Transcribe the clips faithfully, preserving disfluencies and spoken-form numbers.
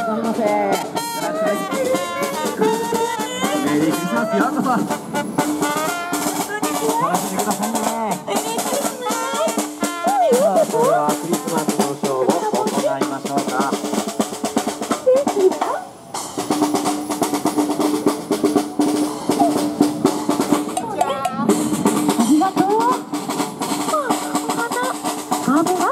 ざいませ。いらっしゃい。メリークリスマスようこそ。楽しんでくださいね。さあ、それではクリスマスのショーを行いましょうか。 ありがとう。お花。壁は？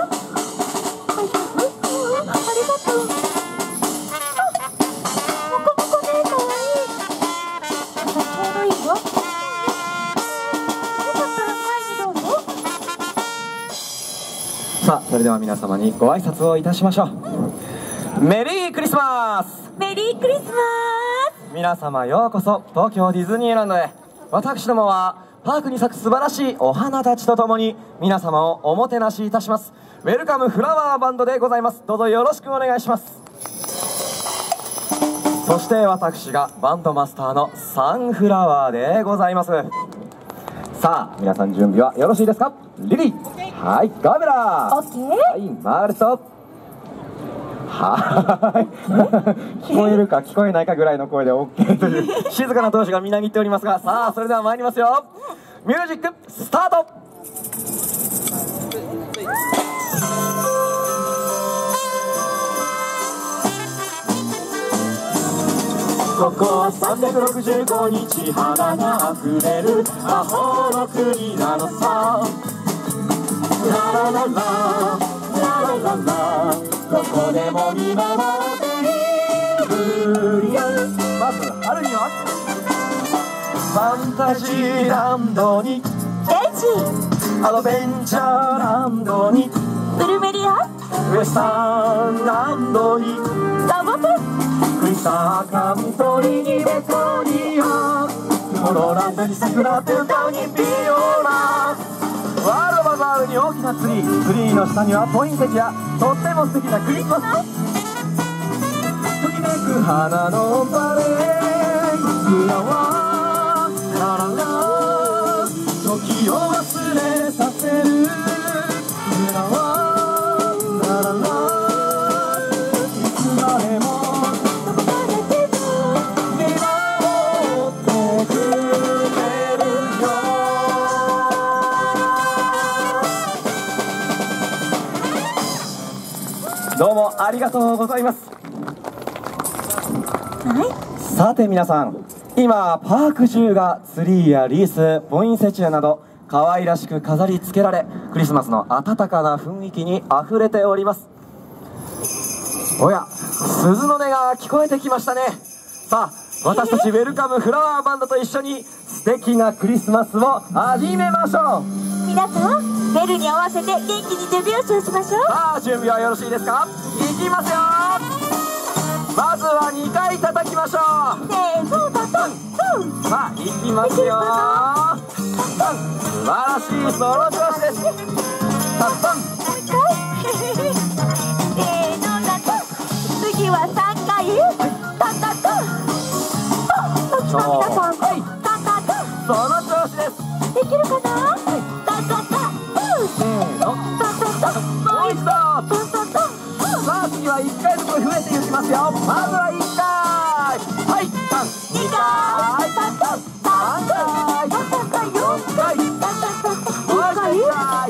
さあ、それでは皆様にご挨拶をいたしましょう。メリークリスマス。 メリークリスマス。 皆様ようこそ東京ディズニーランドへ。私どもはパークに咲く素晴らしいお花たちとともに皆様をおもてなしいたしますウェルカムフラワーバンドでございます。どうぞよろしくお願いします。そして私がバンドマスターのサンフラワーでございます。さあ、皆さん準備はよろしいですか？リリー、はい、ガメラー、 オッケー、 はい、マーレット、はい、聞こえるか聞こえないかぐらいの声で オーケー という静かな投手がみなぎっておりますが、さあ、それでは参りますよ。ミュージックスタート。ここはさんびゃくろくじゅうごにち花があふれる魔法の国なのさ。ララララララララ、どこでも見守っているよ。まず春にはファンタジーランドに、 デジアドベンチャーランドに、 ブルメリア、 ウエスタンランドに、 ザボブ、 クリスターカントリーにベトニア、モロランドに桜って歌うにビオラ、ワールドバザールに大きなツリー、ツリーの下にはポインセチア、とっても素敵なクリスマス、ときめく花のパレード、フラワーラララ、時を忘れさせるフラワーラララ、いつまでも見守ってくれるよ。どうもありがとうございます。 はい、 さて皆さん、今パーク中がツリーやリース、ポインセチアなど可愛らしく飾り付けられ、クリスマスの温かな雰囲気にあふれております。おや、鈴の音が聞こえてきましたね。さあ、私たちウェルカムフラワーバンドと一緒に素敵なクリスマスを始めましょう。 皆さんベルに合わせて元気に手拍子をしましょう。 さあ、準備はよろしいですか？いきますよ。まずはにかい叩きましょう。 せーの、タタントン。 さあ、いきますよ。タン、素晴らしい、その調子です。タッタン、 せーの、タタン。次はさんかい、タタタン。あ、皆さん、タタタン。 その調子です。 できるかな？タタタン。 せーの、 タタタン。 もう一度。 タタタン。 さあ、次はいっかいずつ増えていきますよ。まずはいっかい、はい、タン、にかい、タンタン、さんかい、タンタンタン、よんかい、タンタンタン、もういっかい、にかい、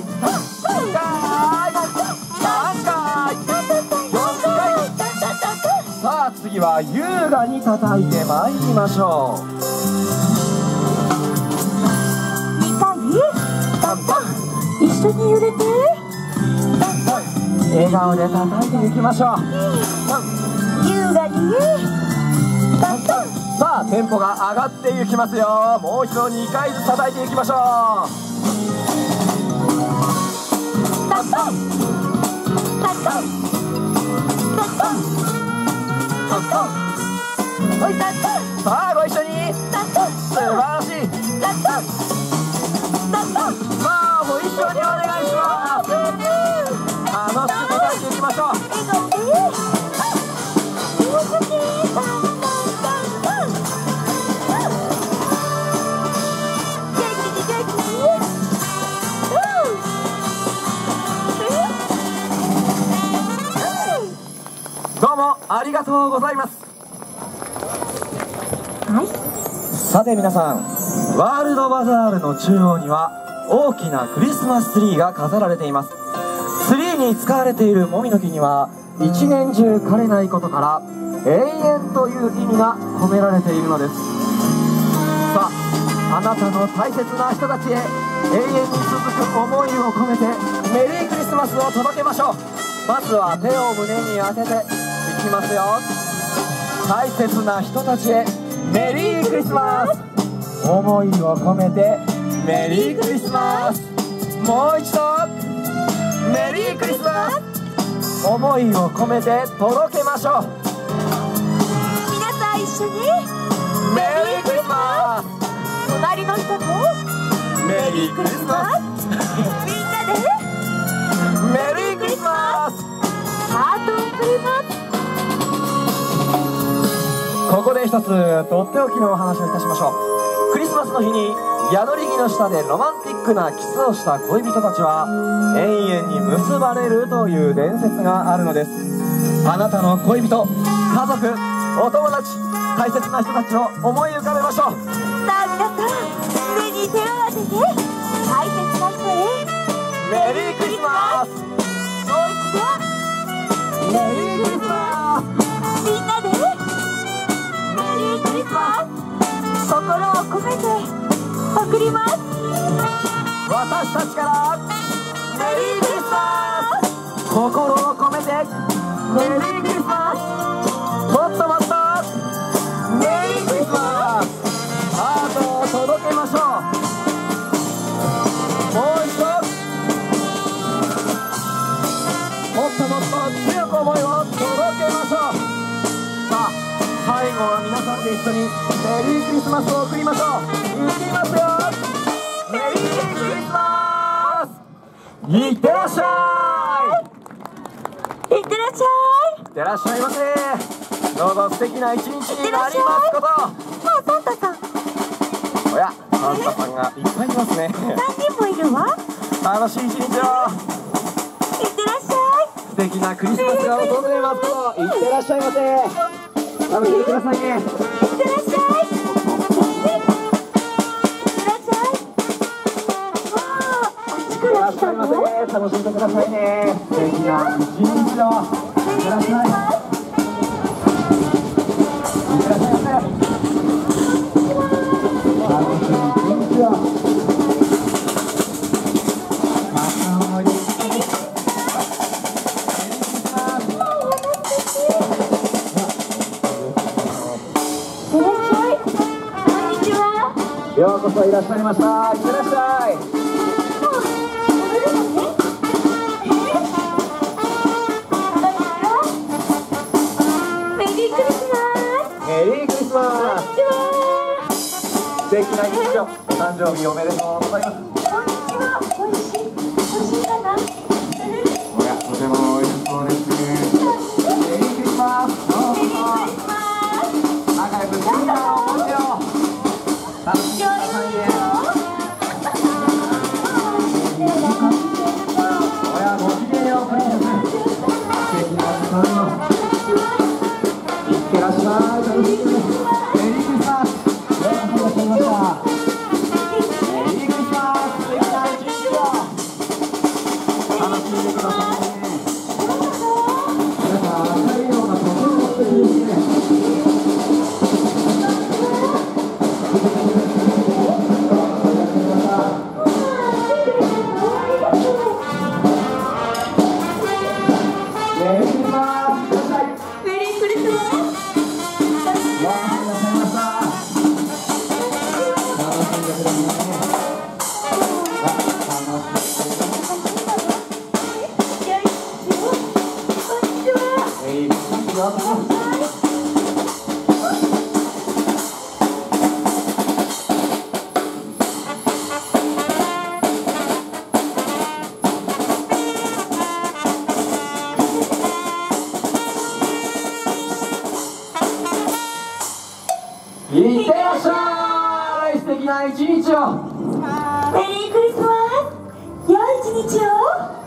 さんかい、よんかい。さあ、次は優雅に叩いてまいりましょう。 にかい、タンタン。一緒に揺れて。 笑顔で叩いていきましょう。 優雅に。タンタン。 さあ、テンポが上がっていきますよ。もう一度にかいずつ叩いていきましょう。 タンタン。タンタン。タンタン。タンタン。はい、タンタン。 さあ、ご一緒に。 タンタン。 素晴らしい。 タンタン。タンタン。 さあ、ご一緒にお願いします。楽しく叩いていきましょう。 笑顔で。上手に。タンタンタンタン。元気に元気に。 どうもあありがとうございます。 はい。 さて皆さん、ワールドバザールの中央には大きなクリスマスツリーが飾られています。ツリーに使われているもみの木には一年中枯れないことから永遠という意味が込められているのです。さあ、あなたの大切な人たちへ永遠に続く思いを込めてメリークリスマスを届けましょう。まずは手を胸に当てていきますよ。大切な人たちへメリークリスマス、思いを込めてメリークリスマス。もう一度メリークリスマス、思いを込めて届けましょう。 皆さん一緒にメリークリスマス。 隣の人もメリークリスマス。 みんなでメリークリスマス。 ハートを送ります。 ここで一つとっておきのお話をいたしましょう。クリスマスの日に宿り木の下でロマンティックなキスをした恋人たちは永遠に結ばれるという伝説があるのです。あなたの恋人、家族、お友達、大切な人たちを思い浮かべましょう。 さあ皆さん、胸に手を当てて大切な人へメリークリスマス。 もう一度メリークリスマス。 みんなでメリークリスマス、心を込めて送ります。 私たちからメリークリスマス。心を込めてメリークリスマス。もっともっとメリークリスマス。ハートを届けましょう。もう一度もっともっと強く思いを届けましょう。さあ、最後は皆さんで一緒にメリークリスマスを送りましょう。いきますよ。メリークリスマス。いってらっしゃい。 いってらっしゃい。 いってらっしゃいませ。どうぞ素敵な一日になりますこと。 あ、サンタさん。 おや、サンタさんがいっぱいいますね。 さんにんもいるわ。 楽しい一日を。 いってらっしゃい。 素敵なクリスマスが訪れますこと。いってらっしゃいませ。楽しんでくださいね。 いってらっしゃい。いってらっしゃい。わあ、あっちから来たの？ 楽しんでくださいね。素敵な一日を。いってらっしゃい。いってらっしゃいませ。楽しい一日を。ようこそいらっしゃいました。いってらっしゃい。 メリークリスマス。 メリークリスマス。素敵な一日を。お誕生日おめでとうございます。 こんにちは。おいしい。おいしいかな。 おや、とてもおいしそうですね。メリークリスマス。どうぞ。仲良く元気なお年を。楽しんでくださいね。おや、ごきげんよう、プリンセス。素敵な時間を。いってらっしゃい。楽しんで。メリークリスマス。ようこそいらっしゃいました。メリークリスマス。素敵な一日を。楽しんでくださいね。皆さん、明るいのがとても素敵ですね。いってらっしゃい。素敵な一日を。 メリークリスマス。良い一日を。